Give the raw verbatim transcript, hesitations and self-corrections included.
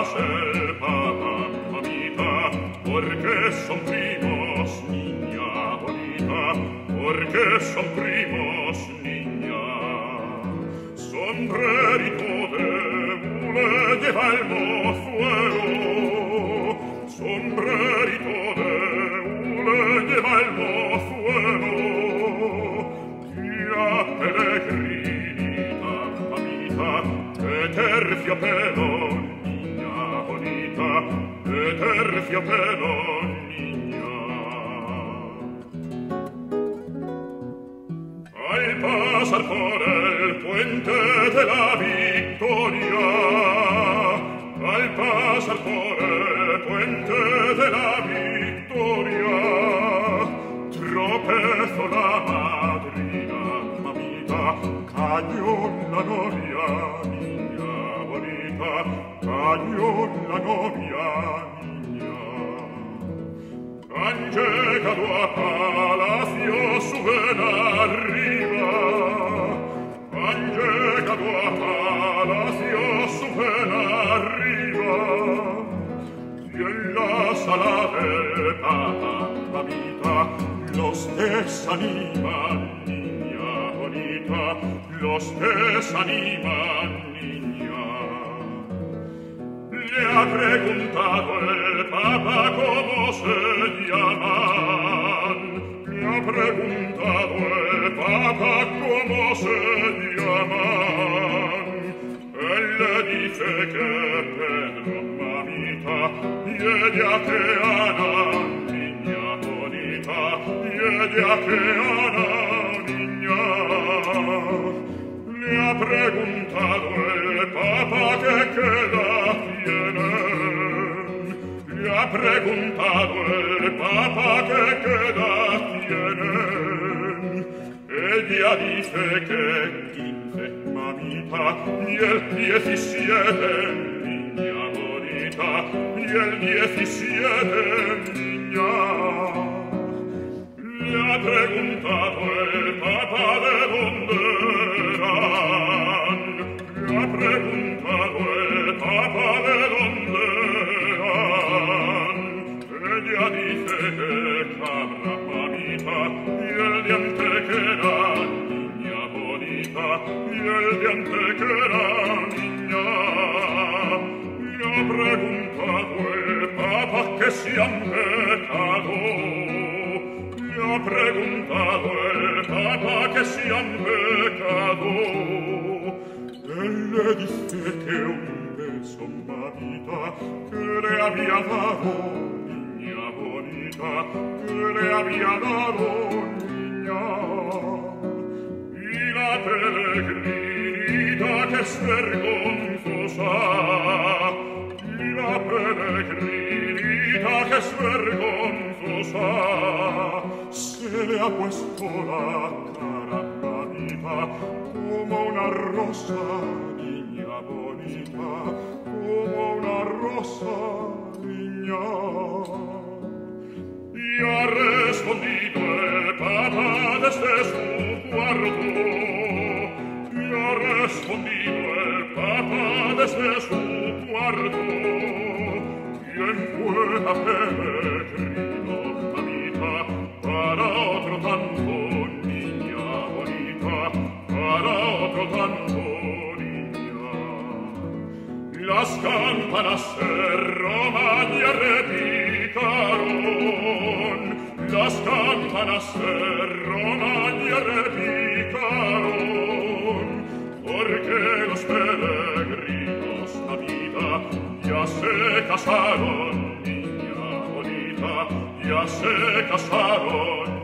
campanas el papá, mamita, porque son primos, niña bonita, porque son primos, niña. Sombrerito de hule lleva el mozuelo, sombrerito de hule lleva el mozuelo, tía peregrinita, mamita, de terciopelo, niña bonita, de terciopelo, niña. Al pasar por el puente de la Victoria, al pasar por el puente de la Victoria, tropezó la madrina, mamita, cayó la novia, niña bonita, cayó la novia, niña. Han llegado a palacio, suben arriba, han llegado a palacio, suben arriba, y en la sala del papa, mamita, los desaniman, niña bonita, los desaniman, niña. Le ha preguntado el papa cómo se llaman, le ha preguntado el papa cómo se llaman. Él le dice que Pedro, mamita, y ella que Ana, niña bonita, y ella que Ana, niña. Le ha preguntado el papa que qué edad tienen, le ha preguntado el papa que qué edad tienen. Ella dice que quince, mamita, y el diecisiete, niña bonita, y el diecisiete, niña. Le ha preguntado el papa de dónde eran, le ha preguntado el papa de dónde eran. Ella dice que cabra, mamita, y el diente que era, niña bonita, y el diente que era, niña. Le ha preguntado el papa que si han pecado, le ha preguntado el papa que si han pecado. Él le dice que un beso, mamita, que le había dado, niña bonita, que le había dado, niña. Y la peregrinita que es vergonzosa, y la peregrinita que es vergonzosa, se le ha puesto la cara, mamita, como una rosa, niña bonita, como una rosa, niña. Y ha respondido el papa desde su cuarto, y ha respondido el papa desde su cuarto. ¿Quién fue a peregrino, mamita, para otro tanto, niña bonita, para otro tanto, niña? Las campanas de Romaña repicaron, las campanas de Romaña repicaron, porque los peregrinos, mamita, ya se casaron, niña bonita, ya se casaron.